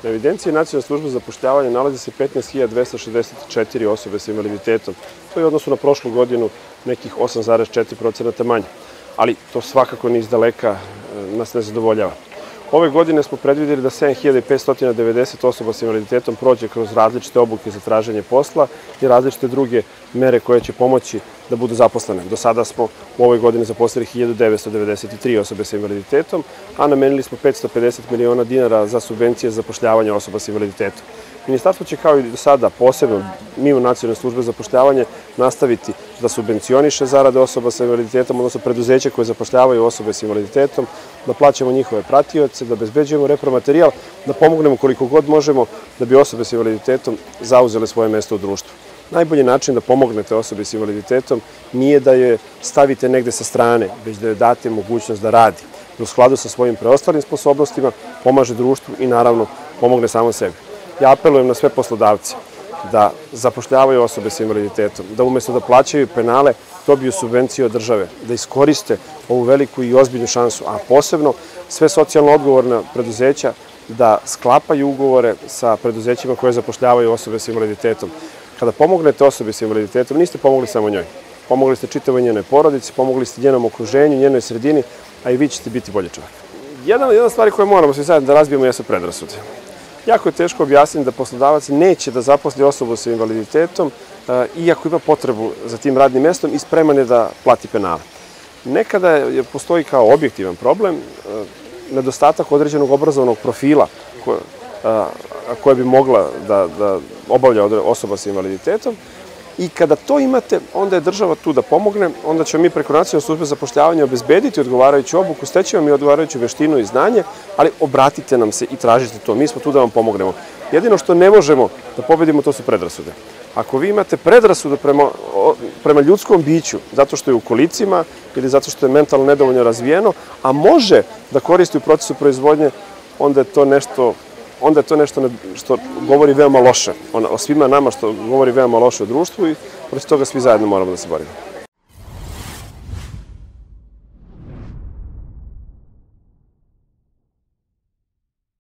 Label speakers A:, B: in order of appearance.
A: Na evidenciji Nacionalne službe za zapošljavanje nalazi se 15.264 osobe sa invaliditetom. To je u odnosu na prošlu godinu nekih 8,4% manje. Ali to svakako ni izdaleka nas ne zadovoljava. Ove godine smo predvideli da 7.590 osoba sa invaliditetom prođe kroz različite obuke za traženje posla i različite druge mere koje će pomoći da budu zaposlene. Do sada smo u ovoj godini zaposlili 1.993 osobe sa invaliditetom, a namenili smo 550 miliona dinara za subvencije za zapošljavanje osoba sa invaliditetom. Ministarstvo će kao i do sada posebno mimo Nacionalne službe za zapošljavanje nastaviti da subvencioniše zarade osoba sa invaliditetom, odnosno preduzeća koje zapošljavaju osobe sa invaliditetom, da plaćamo njihove pratioce, da obezbeđujemo repromaterijal, da pomognemo koliko god možemo da bi osobe sa invaliditetom zauzele svoje mesto u društvu. Najbolji način da pomognete osobi sa invaliditetom nije da je stavite negde sa strane, već da joj date mogućnost da radi, da u skladu sa svojim preostalim sposobnostima pomaže društvu i naravno pomogne samom sebi. Ja apelujem na sve poslodavce da zapošljavaju osobe sa invaliditetom, da umesto da plaćaju penale dobiju subvencije od države, da iskoriste ovu veliku i ozbiljnu šansu, a posebno sve socijalno odgovorna preduzeća da sklapaju ugovore sa preduzećima koje zapošljavaju osobe sa invaliditetom. Kada pomognete osobi sa invaliditetom, niste pomogli samo njoj. Pomogli ste čitavoj njenoj porodici, pomogli ste njenom okruženju, njenoj sredini, a i vi ćete biti bolji čovjek. Jedna stvar koju moramo svi zajedno da razbijemo jesu predrasude. Jako je teško objasniti da poslodavac neće da zaposli osobu sa invaliditetom iako ima potrebu za tim radnim mestom i spreman je da plati penale. Nekada postoji kao objektivan problem nedostatak određenog obrazovnog profila koje bi mogla da obavlja osoba sa invaliditetom i kada to imate, onda je država tu da pomogne, onda ćemo mi preko Nacionalne službe za zapošljavanje obezbediti odgovarajuću obuku, steći vam i odgovarajuću veštinu i znanje, ali obratite nam se i tražite to, mi smo tu da vam pomognemo. Jedino što ne možemo da pobedimo, to su predrasude. Ako vi imate predrasude prema ljudskom biću, zato što je u kolicima ili zato što je mentalno nedovoljno razvijeno, a može da koristi u procesu proizvodnje, onda je to nešto što govori veoma loše o svima nama, što govori veoma loše o društvu i protiv toga svi zajedno moramo da se borimo.